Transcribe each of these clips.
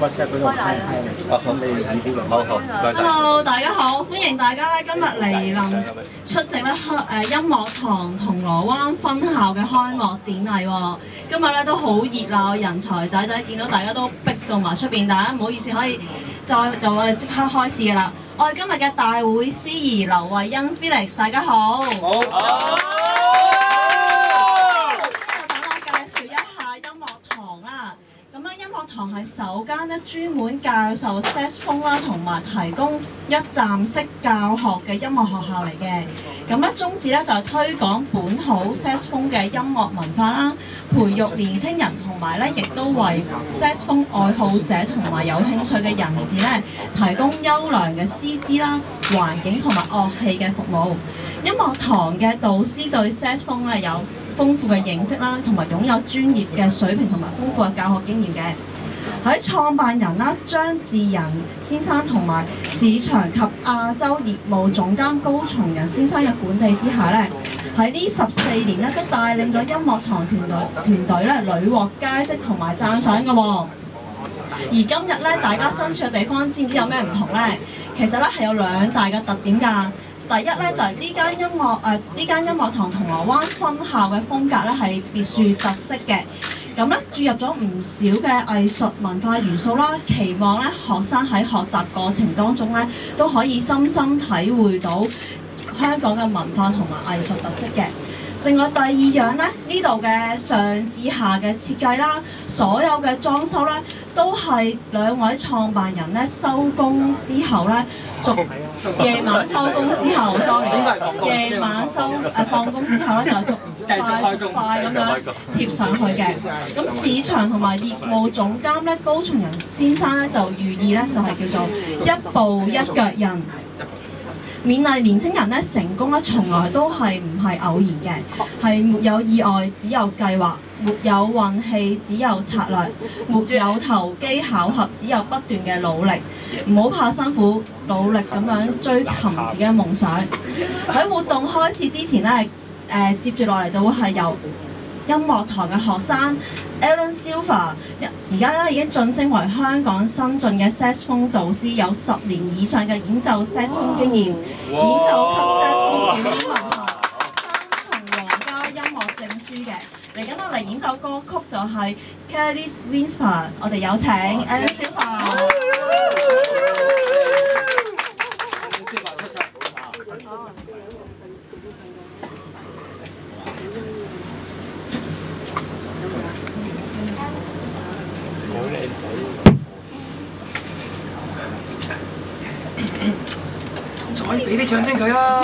WhatsApp 嗰度聽。咁你意思好好，唔該晒。 Hello，大家好，歡迎大家咧今日嚟臨出席咧音樂堂銅鑼灣分校嘅開幕典禮喎。今日咧都好熱鬧，人才仔仔，見到大家都逼到埋出邊，大家唔好意思，可以就我哋即刻開始㗎啦。我係今日嘅大會司儀劉慧欣 Felix， 大家好。好。音樂堂係首間咧專門教授 saxophone 啦，同埋提供一站式教學嘅音樂學校嚟嘅。咁咧宗旨咧就係推廣本土 saxophone 嘅音樂文化啦，培育年青人，同埋咧亦都為 saxophone 愛好者同埋有興趣嘅人士咧提供優良嘅師資啦、環境同埋樂器嘅服務。音樂堂嘅導師對 saxophone 咧有豐富嘅認識啦，同埋擁有專業嘅水平同埋豐富嘅教學經驗嘅。喺創辦人啦張志仁先生同埋市場及亞洲業務總監高松仁先生嘅管理之下咧，喺呢14年咧都帶領咗音樂堂團隊咧屢獲佳績同埋讚賞嘅喎。而今日咧大家身處嘅地方，知唔知有咩唔同咧？其實咧係有兩大嘅特點㗎。第一咧就係呢間音樂堂銅鑼灣分校嘅風格咧係別樹特色嘅，咁咧注入咗唔少嘅藝術文化元素啦，期望咧學生喺學習過程當中咧都可以深深體會到香港嘅文化同埋藝術特色嘅。另外第二樣咧，呢度嘅上至下嘅設計啦，所有嘅裝修咧，都係兩位創辦人咧收工之後咧，夜晚收工之後 ，sorry， 夜晚放工之後咧就逐塊咁樣貼上去嘅。咁市場同埋業務總監咧高松仁先生咧就寓意咧就係叫做一步一腳印。勉勵年青人咧成功咧，從來都係唔係偶然嘅，係沒有意外，只有計劃；沒有運氣，只有策略；沒有投機巧合，只有不斷嘅努力。唔好怕辛苦，努力咁樣追尋自己嘅夢想。喺活動開始之前咧，接住落嚟就會係由音樂堂嘅學生 Alan Silva， 而家咧已經晉升為香港新晉嘅 saxophone 導師，有10年以上嘅演奏 saxophone 經驗，演奏級 saxophone 小英文堂3重皇家音樂證書嘅。嚟緊落嚟演奏歌曲就係 Kelly's Whisper， 我哋有請 Alan Silva。 再俾啲掌聲佢啦！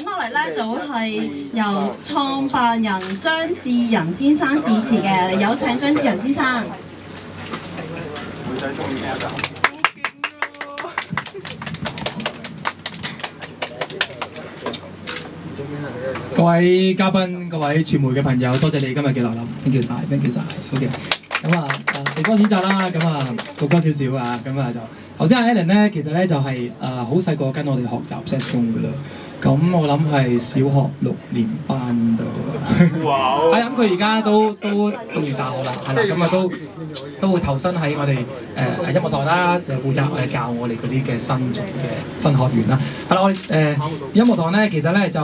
落嚟咧就會係由創辦人張智仁先生致辭嘅，有請張智仁先生。女仔中意啊！ 各位嘉賓、各位傳媒嘅朋友，多謝你今日嘅來臨 ，thank you 晒 ，thank you 晒 ，OK。咁啊，地方選擇啦，咁啊，讀多少少啊，咁啊就頭先阿 Alan 咧，其實咧就係好細個跟我哋學習 saxophone 噶啦。咁我諗係小學6年班度。哇！係咁，佢而家都讀完大學啦，係啦，咁啊都會投身喺我哋音樂台啦，就負責教我哋嗰啲嘅新進嘅新學員啦。係啦，我哋音樂堂咧，其實咧就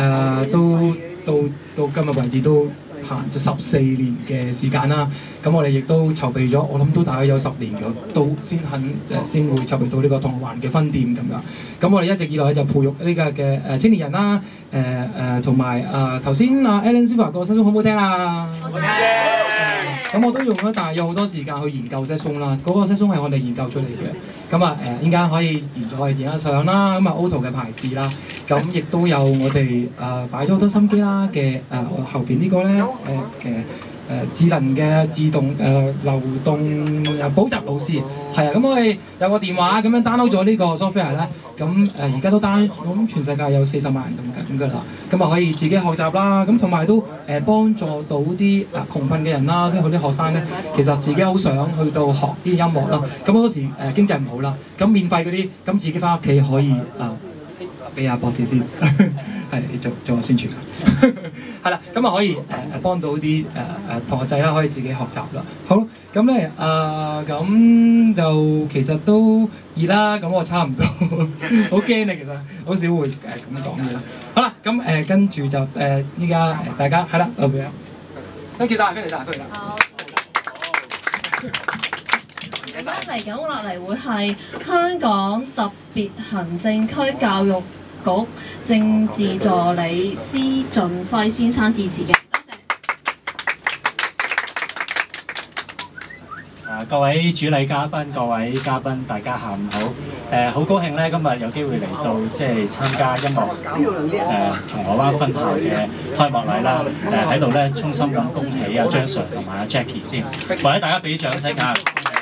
到今日為止都行咗14年嘅時間啦。咁我哋亦都籌備咗，我諗都大概有10年咗，都先會籌備到呢個銅鑼灣嘅分店咁樣。咁我哋一直以來就培育呢個嘅青年人啦，同埋頭先阿 Alan Silva 個 saxophone 好唔好聽啊？好聽。咁我都用咗大約好多時間去研究 saxophone 啦，嗰個 saxophone 係我哋研究出嚟嘅。咁啊陣間可以延續我哋影下相啦，咁啊 Auto 嘅牌子啦，咁亦都有我哋擺咗好多心機啦嘅後邊呢個咧智能嘅自動流動補習老師係啊，咁我哋有個電話咁樣 download 咗呢個 software 咧，咁而家都 download 咁全世界有40萬人咁㗎啦，咁啊可以自己學習啦，咁同埋都幫助到啲窮困嘅人啦，啲學生咧，其實自己好想去到學啲音樂啦，咁好多時經濟唔好啦，咁免費嗰啲，咁自己翻屋企可以俾阿博士先。係做下宣傳啊，係啦，咁啊可以幫到啲同學仔啦，可以自己學習啦。好，咁咧咁就其實都熱啦，咁我差唔多，好驚啊，其實好少會咁講嘅啦。好啦，咁跟住就依家大家係啦，OK 啊，多謝晒，多謝晒，多謝晒。 而家嚟緊落嚟會係香港特別行政區教育局政治助理施俊輝先生致辭嘅，多謝。 各位主禮嘉賓、各位嘉賓，大家下午好。好高興咧，今日有機會嚟到即係參加音樂銅鑼灣分校嘅開幕禮啦。喺度咧，衷心咁恭喜阿張 Sir 同埋阿 Jackie 先，或者大家俾掌聲啊！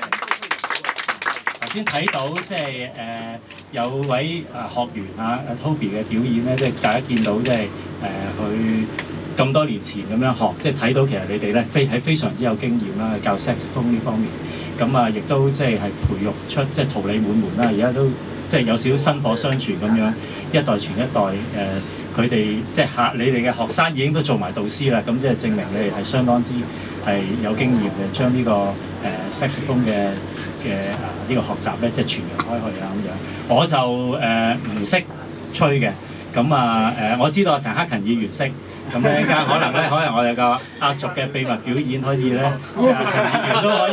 頭先睇到即係有位學員阿 Toby 嘅表演咧，即係大家見到即係佢咁多年前咁樣學，即係睇到其實你哋咧非常之有經驗啦，教 saxophone 呢方面，咁啊亦都即係培育出即係桃李滿門啦，而家都即係有少少薪火相傳咁樣，一代傳一代佢哋即係你哋嘅學生已經都做埋導師啦，咁即係證明你哋係相當之係有經驗嘅，將呢個saxophone 嘅呢個學習咧，即係傳揚開去啊咁樣。我就唔識吹嘅，咁我知道陳克勤議員識，咁咧間可能我哋個壓軸嘅秘密表演可以咧，即係陳議員都可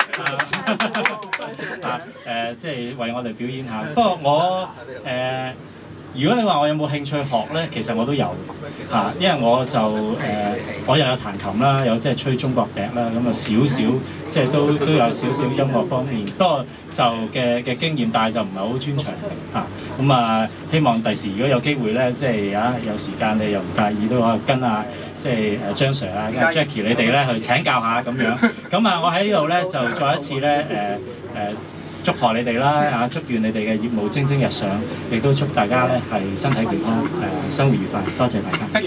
以即係為我哋表演下。不過我如果你話我有冇興趣學咧，其實我都有嚇，因為我就我又有彈琴啦，有即係吹中國笛啦，咁啊少少即係都有少少音樂方面，不過就嘅經驗，但係就唔係好專長嚇。咁希望第時如果有機會咧，即係有時間你又唔介意都可以跟即係張 Sir 啊、跟 Jackie 你哋咧去請教下咁樣。咁我喺呢度咧就再一次咧祝賀你哋啦，祝願你哋嘅業務蒸蒸日上，亦都祝大家咧係身體健康，生活愉快。多謝大家。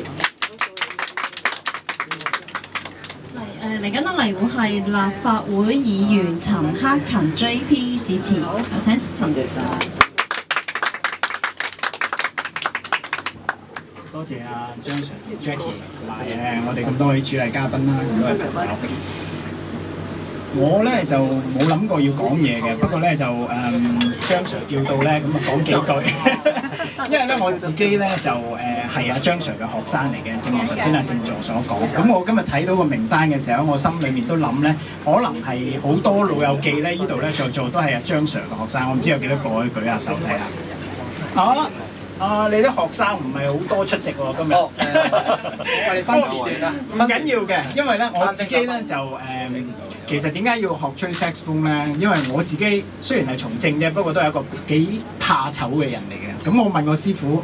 嚟緊落嚟會係立法會議員陳克勤 JP 致辭，有請陳先生。 多謝張 Sir、Jackie 同埋我哋咁多位主禮嘉賓啦，咁多位朋友。我咧就冇諗過要講嘢嘅，不過咧就張 Sir 叫到咧，咁講幾句。因為咧我自己咧就係阿張 Sir 嘅學生嚟嘅，正如頭先阿正座所講。咁我今日睇到個名單嘅時候，我心裏面都諗咧，可能係好多老友記咧，呢度咧在座都係阿張 Sir 嘅學生。我唔知有幾多個可以舉下手睇下。好啦。你啲學生唔係好多出席喎，今日。我哋分時段啦，唔緊要嘅，因為咧我自己咧就其實點解要學吹 saxophone 咧？因為我自己雖然係從政啫，不過都係一個幾怕醜嘅人嚟嘅。咁我問我師傅，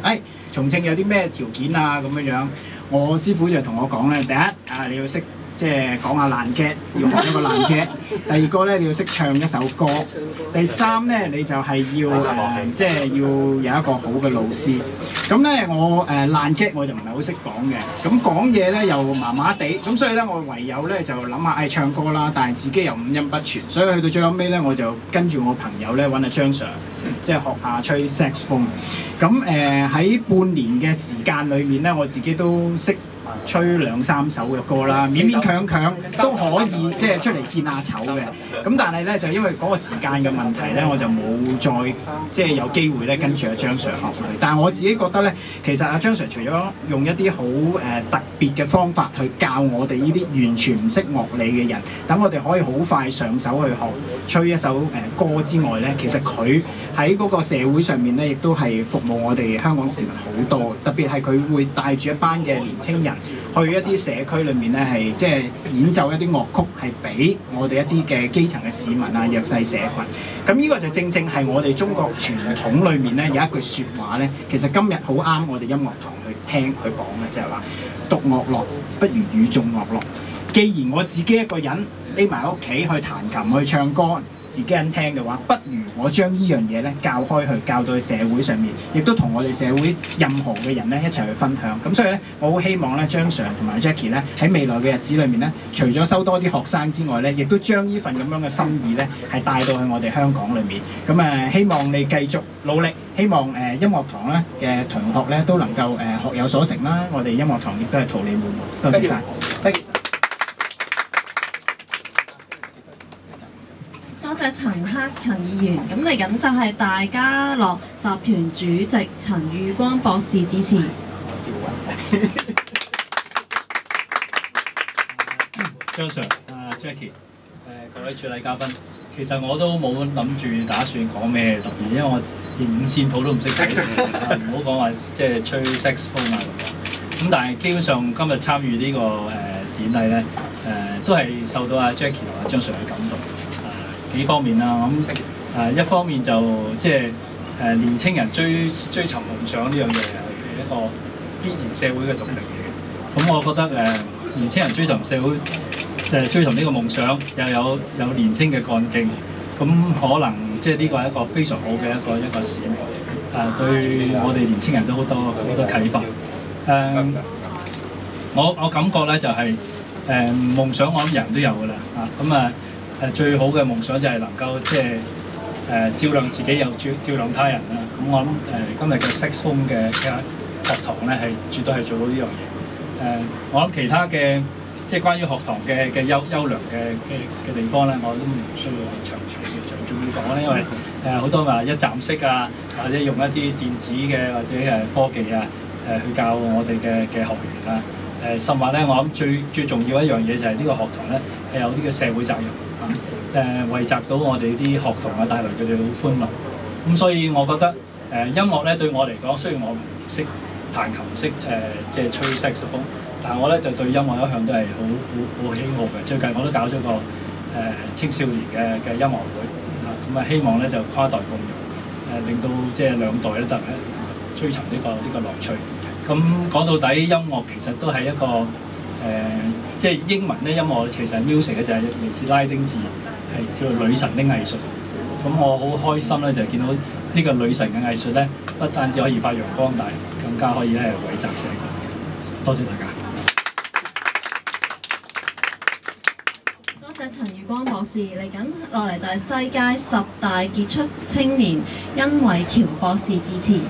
重慶有啲咩條件啊咁樣樣。我師傅就同我講咧，第一你要識即係講下爛 gag，要學一個爛 gag。第二個咧你要識唱一首歌。第三咧你就係要即係要有一個好嘅老師。咁咧我爛 gag 我就唔係好識講嘅，咁講嘢咧又麻麻地，咁所以咧我唯有咧就諗下唱歌啦，但係自己又五音不全，所以去到最後尾咧我就跟住我朋友咧揾阿張 Sir， 即係學下吹 saxophone。咁喺半年嘅時間裏面咧，我自己都識吹2、3首嘅歌啦，勉勉強強都可以即係出嚟見下醜嘅。咁但係咧就因為嗰個時間嘅問題咧，我就冇再即係有機會咧跟住阿張 Sir 學佢。但係我自己覺得咧，其實阿張 Sir 除咗用一啲好特別嘅方法去教我哋呢啲完全唔識樂理嘅人，等我哋可以好快上手去學吹一首歌之外咧，其實佢喺嗰個社會上面咧，亦都係服務我哋香港市民好多。特別係佢會帶住一班嘅年青人去一啲社區裏面咧，係即係演奏一啲樂曲，係俾我哋一啲嘅基層嘅市民啊、弱勢社群。咁呢個就正正係我哋中國傳統裏面咧有一句説話咧，其實今日好啱我哋音樂堂去聽去講嘅，就係話獨樂樂不如與眾樂樂。既然我自己一個人匿埋喺屋企去彈琴去唱歌，自己人聽嘅話，不如我將呢樣嘢咧教開去，教到去社會上面，亦都同我哋社會任何嘅人咧一齊去分享。咁所以咧，我好希望咧張 Sir 同埋 Jackie 咧喺未來嘅日子裏面咧，除咗收多啲學生之外咧，亦都將呢份咁樣嘅心意咧係帶到去我哋香港裏面。咁希望你繼續努力，希望音樂堂咧嘅同學咧都能夠學有所成啦。我哋音樂堂亦都係桃李滿門。多謝晒。 多謝陳議員，咁嚟緊就係大家樂集團主席陳裕光博士致辭。 張 Sir、Jackie、各位主禮嘉賓，其實我都冇諗住打算講咩特別，因為我連五線譜都唔識睇，唔好講話即係吹 saxophone 啊咁。咁但係基本上今日參與呢個典禮咧，都係受到阿 Jackie 同阿張 Sir 嘅感動。幾方面啦，咁一方面就即係年青人追尋夢想呢樣嘢係一個必然社會嘅動力嚟嘅。咁我覺得年青人追尋社會追尋呢個夢想，又有年青嘅幹勁，咁可能即係呢個係一個非常好嘅一個使命，對我哋年青人都好多啟發。我感覺咧就係夢想，我諗人都有㗎啦，最好嘅夢想就係能夠即係照亮自己又照亮他人啦。咁我諗今日嘅 saxophone 嘅學堂咧係絕對係做到呢樣嘢。我諗其他嘅即係關於學堂嘅優良嘅地方咧，我都唔需要長講咧，因為好多話一站式啊，或者用一啲電子嘅或者科技啊去教我哋嘅學員啊。甚或咧，我諗最重要一樣嘢就係呢個學堂咧係有啲嘅社會責任。惠澤到我哋啲學童啊，帶來佢哋好歡樂。咁所以我覺得音樂咧對我嚟講，雖然我唔識彈琴，唔識即係吹 saxophone，但係我咧就對音樂一向都係好喜好嘅。最近我都搞咗個青少年嘅音樂會，咁希望咧就跨代共融，令到即係兩代都得追尋呢個樂趣。咁講到底，音樂其實都係一個即係英文咧，音樂其實 music 嘅就係嚟自拉丁字，係叫做女神的藝術。咁我好開心咧，就見到呢個女神嘅藝術咧，不單止可以發揚光大，更加可以咧惠澤社群。多謝大家。 多謝陳裕光博士，嚟緊落嚟就係世界10大傑出青年殷偉喬博士致辭。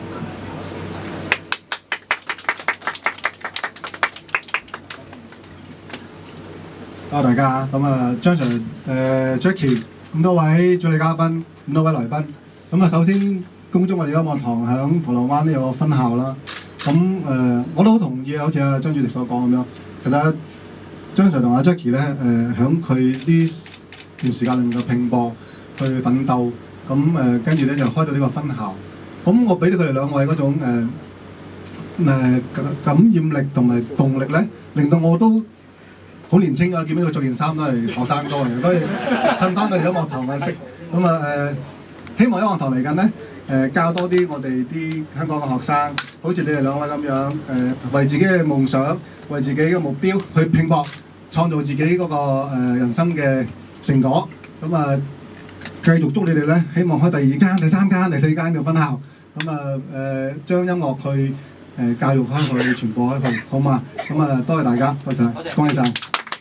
大家咁張 Sir、Jackie 咁多位主禮嘉賓，咁多位來賓，咁首先恭祝我哋音樂堂響銅鑼灣呢有個分校啦。咁我都好同意，好似阿張主席所講咁樣，其實張 Sir 同阿 Jackie 咧響佢呢段時間裏面嘅拼搏去奮鬥，咁跟住咧就開到呢個分校。咁我俾到佢哋兩位嗰種感染力同埋動力咧，令到我都好年青啊！見到佢着件衫都係學生哥嚟，所以襯翻佢哋音樂堂嘅色。咁希望音樂堂嚟緊咧教多啲我哋啲香港嘅學生，好似你哋兩位咁樣為自己嘅夢想、為自己嘅目標去拼搏，創造自己嗰個人生嘅成果。咁啊，繼續祝你哋咧，希望開第2間、第3間、第4間嘅分校。咁啊將音樂去教育開去、傳播開去，好嘛？咁啊，多謝大家，多謝，恭喜晒。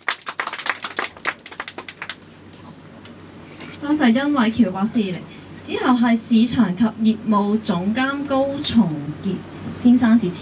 多謝殷偉橋博士嚟。之後係市場及業務總監高松傑先生致辭。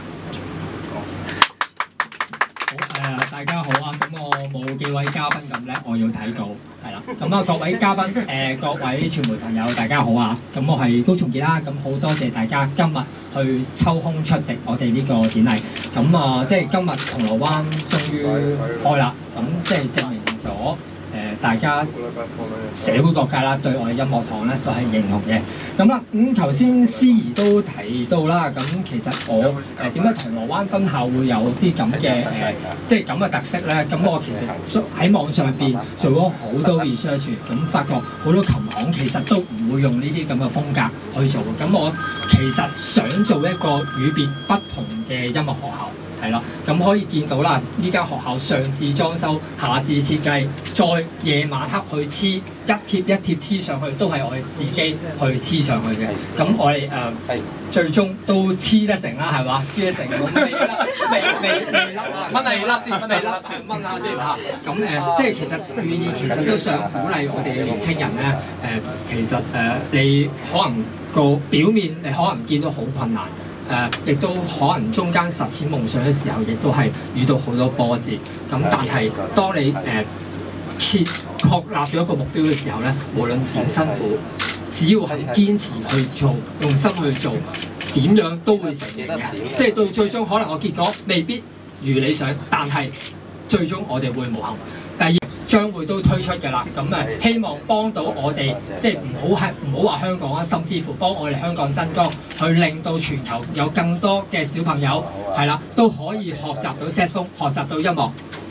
好大家好啊！咁我冇幾位嘉賓咁叻，我要睇稿係啦。咁啊，各位嘉賓各位傳媒朋友，大家好啊！咁我係高松傑啦。咁好多謝大家今日去抽空出席我哋呢個典禮。咁啊，即係今日銅鑼灣終於開啦。咁即係證明咗。大家社會各界啦，對我哋音樂堂咧都係認同嘅。咁啦，頭先司儀都提到啦，咁其實我點解銅鑼灣分校會有啲咁嘅即係咁嘅特色咧？咁我其實喺網上邊做咗好多 research， 咁發覺好多琴行其實都唔會用呢啲咁嘅風格去做。咁我其實想做一個與別不同嘅音樂學校。係啦，咁可以見到啦，呢間學校上至裝修，下至設計，再夜晚黑去黐一貼一貼黐上去，都係我哋自己去黐上去嘅。咁我哋最終都黐得成啦，係嘛？黐得成咁未甩啊！蚊係甩先，蚊係甩先，蚊下先嚇。咁即係其實寓意其實都想鼓勵我哋嘅年青人咧。其實你可能個表面你可能見到好困難。亦都可能中間實踐夢想嘅時候，亦都係遇到好多波折。咁但係當你確立咗一個目標嘅時候咧，無論點辛苦，只要係堅持去做，用心去做，點樣都會成型嘅。即係到最終可能個結果未必如理想，但係最終我哋會無憾。第二將會都推出嘅啦，咁希望幫到我哋，即係唔好話香港啊，甚至乎幫我哋香港增光，去令到全球有更多嘅小朋友係啦，都可以學習到 saxophone， 學習到音樂。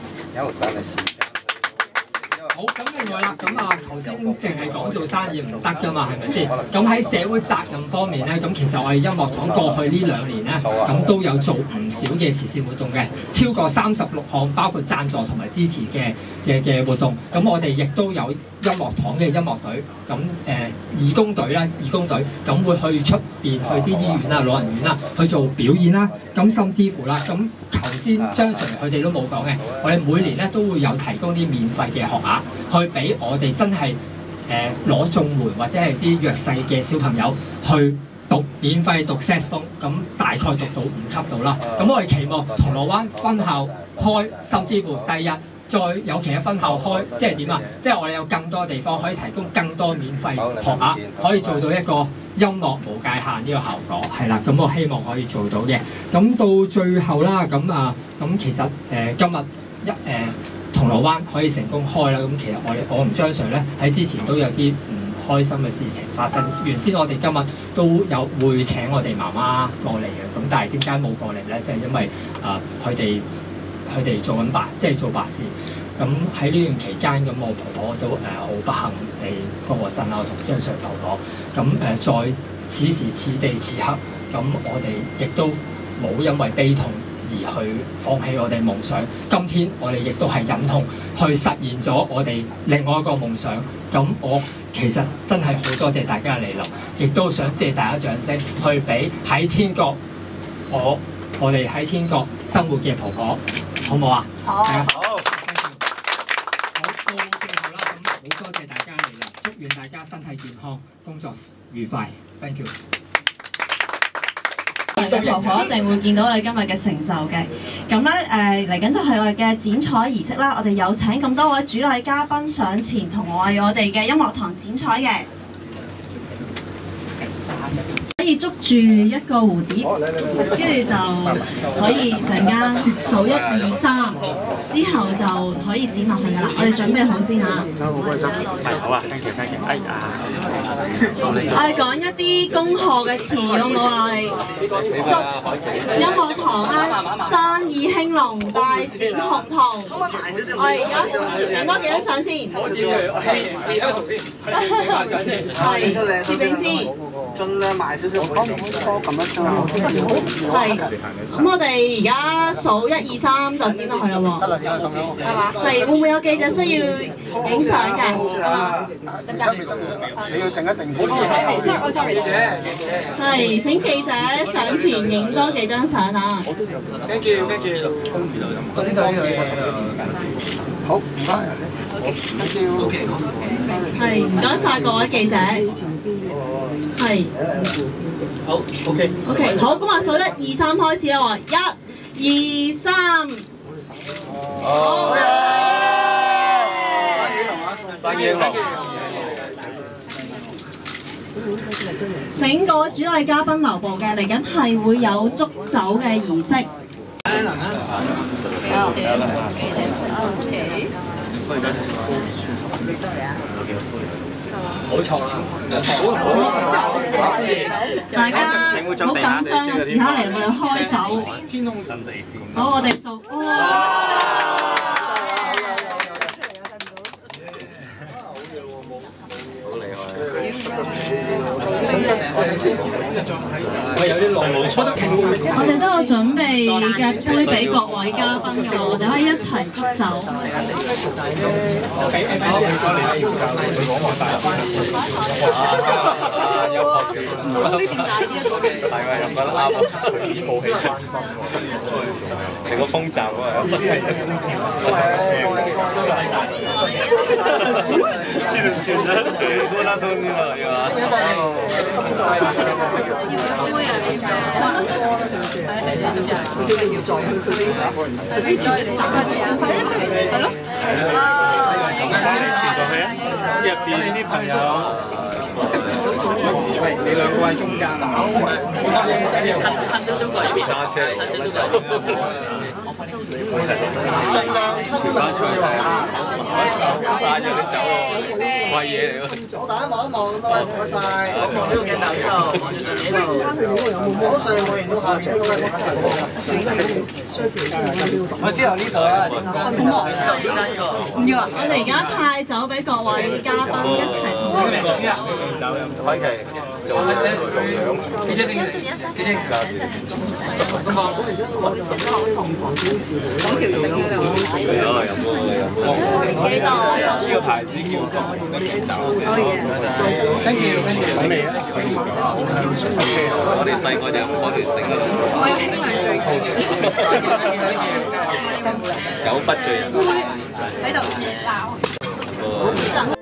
好，咁另外啦，咁頭先淨係講做生意唔得㗎嘛，係咪先？咁喺社會責任方面咧，咁其實我哋音樂堂過去呢2年咧，咁都有做唔少嘅慈善活動嘅，超過36項，包括贊助同埋支持嘅活動。咁我哋亦都有音樂堂嘅音樂隊，咁義工隊啦，義工隊咁會去出邊去啲醫院啊、老人院啊去做表演啦。咁甚至乎啦，咁頭先張 Sir 佢哋都冇講嘅，我哋每年咧都會有提供啲免費嘅學額。去俾我哋真係攞綜援或者係啲弱勢嘅小朋友去免費讀 saxophone， 咁大概讀到5級度啦。咁我哋期望銅鑼灣分校開，甚至乎第日再有其他分校開，即係點啊？即係我哋有更多地方可以提供更多免費學額，可以做到一個音樂無界限呢個效果，係啦。咁我希望可以做到嘅。咁到最後啦，咁其實今日銅鑼灣可以成功開啦，咁其實我同張 Sir 咧喺之前都有啲唔開心嘅事情發生。原先我哋今日都有會請我哋媽媽過嚟嘅，咁但係點解冇過嚟咧？即係因為佢哋做緊即係做白事。咁喺呢段期間，咁我婆婆都好不幸地過咗身啦，我同張 Sir 婆婆。咁在此時此地此刻，咁我哋亦都冇因為悲痛而去放棄我哋夢想。今天我哋亦都係忍痛去實現咗我哋另外一個夢想。咁我其實真係好多謝大家嘅嚟臨，亦都想借大家掌聲去俾喺天國我哋喺天國生活嘅婆婆，好唔好啊？好。好，到最後啦，咁好多謝大家嚟臨，祝願大家身體健康，工作愉快。Thank you。 婆婆一定會見到你今日嘅成就嘅。咁咧嚟緊就係我哋嘅剪彩儀式啦。我哋有請咁多位主禮嘉賓上前同我哋嘅音樂堂剪彩嘅。可以捉住一個蝴蝶，跟住就可以陣間數1、2、3，之後就可以剪落去㗎啦。我哋準備好先嚇。 好啊 ，thank you。 我哋講一啲恭賀嘅詞好唔好啊？祝音樂堂啦，生意興隆，大展宏圖。我哋而家影多幾張相先。我剪佢，先。係攝影師。 盡量賣少少，唔好多咁一張。 係。咁我哋而家數1、2、3就剪落去啦喎。得啦，咁樣係嘛？係會唔會有記者需要影相嘅？ 得唔得？你要定一定。 sorry。係，請記者上前影多幾張相啊！ Thank you。好，唔該。Thank you。 係，唔該晒各位記者。係。 好 ，OK。 好，咁我數1、2、3開始啦喎，1、2、3。好。 生意好。 請各位主禮嘉賓留步嘅，嚟緊係會有祝酒嘅儀式。 好錯啦！ 大家好緊張嘅時刻嚟，我哋開酒。好，我哋數。我哋都有準備嘅杯俾各位嘉賓㗎，我哋可以一齊祝酒。 有學士，大概又覺得啱，佢已冇氣關心喎，成個風閘喎，都拉通先啦，要嘛？ 入邊呢啲朋友。 喂，你兩個喺中間啊！ 近少少過嚟， 揸車嚟走。 盡量親密少少啊！ 曬咗你走喎，貴嘢嚟喎。 好，大家望一望，多謝唔該晒。呢個鏡頭呢度，好上望完到下邊都係我知道呢度啊， 唔要啊！我哋而家派酒俾各位嘉賓一齊同我哋祝酒。 開期做樣，幾隻？呢個牌子叫酒。 Thank you。 我哋細個就飲嗰條繩嗰度。 我有邊個最酒不醉人。 喺度鬧。